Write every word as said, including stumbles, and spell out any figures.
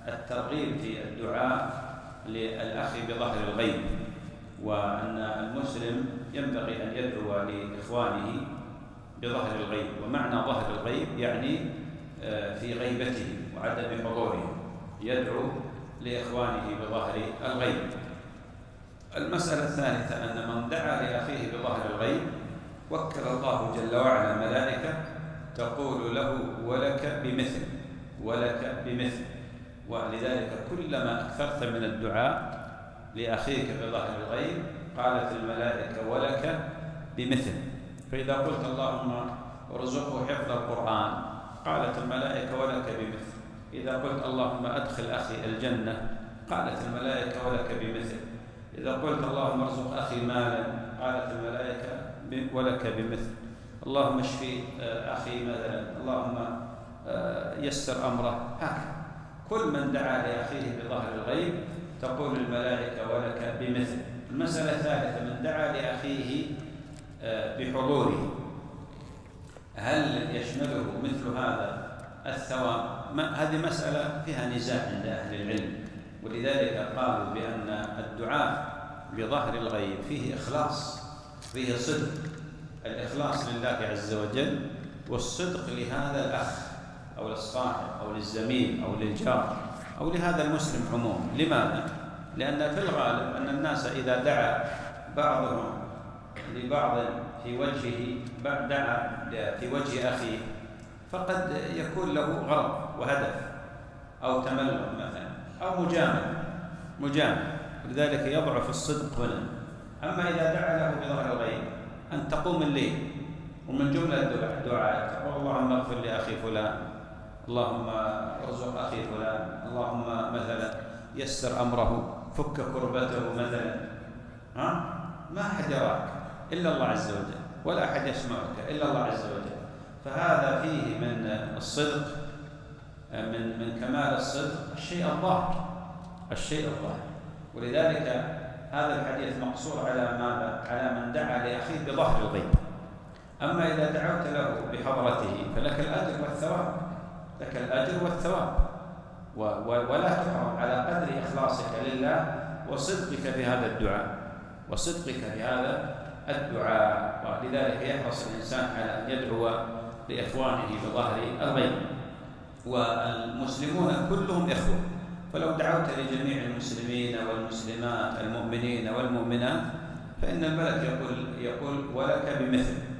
الترغيب في الدعاء للأخ بظهر الغيب، وأن المسلم ينبغي أن يدعو لإخوانه بظهر الغيب. ومعنى ظهر الغيب يعني في غيبته وعدم حضوره، يدعو لإخوانه بظهر الغيب. المسألة الثالثة أن من دعا لأخيه بظهر الغيب وكل الله جل وعلا ملائكة تقول له ولك بمثل ولك بمثل. ولذلك كلما أكثرت من الدعاء لأخيك بظهر الغيب قالت الملائكة ولك بمثل. فإذا قلت اللهم ارزقه حفظ القرآن قالت الملائكة ولك بمثل. إذا قلت اللهم أدخل أخي الجنة قالت الملائكة ولك بمثل. إذا قلت اللهم ارزق أخي مالا قالت الملائكة ولك بمثل. اللهم اشفي أخي مثلا، اللهم يسر أمره. هكذا كل من دعا لأخيه بظهر الغيب تقول الملائكة ولك بمثل. المسألة الثالثة من دعا لأخيه بحضوره هل يشمله مثل هذا الثواب؟ هذه مسألة فيها نزاع عند أهل العلم، ولذلك قالوا بأن الدعاء بظهر الغيب فيه إخلاص، فيه صدق، الإخلاص لله عز وجل والصدق لهذا الأخ أو للصاحب أو للزميل أو للجار أو لهذا المسلم عموما. لماذا؟ لأن في الغالب أن الناس إذا دعا بعضهم لبعض في وجهه دعا في وجه أخيه فقد يكون له غرض وهدف أو تملق مثلا أو مجامل مجامل لذلك يضعف الصدق هنا. أما إذا دعا له بظهر الغيب أن تقوم الليل ومن جملة الدعاء تقول اللهم اغفر لأخي فلان، اللهم ارزق أخي فلان، اللهم مثلا يسر أمره، فك كربته مثلا. ها؟ ما أحد يراك إلا الله عز وجل، ولا أحد يسمعك إلا الله عز وجل. فهذا فيه من الصدق، من من كمال الصدق الشيء الظاهر، الشيء الظاهر. ولذلك هذا الحديث مقصور على ماذا؟ على من دعا لأخيه بظهر الغيب. أما إذا دعوت له بحضرته فلك الأجر والثواب، لك الأجر والثواب، ولا تحرم على قدر إخلاصك لله وصدقك في هذا الدعاء وصدقك في هذا الدعاء. ولذلك يحرص الإنسان على أن يدعو لإخوانه بظهر الغيب. والمسلمون كلهم إخوة، فلو دعوت لجميع المسلمين والمسلمات المؤمنين والمؤمنات فإن الملك يقول يقول ولك بمثل.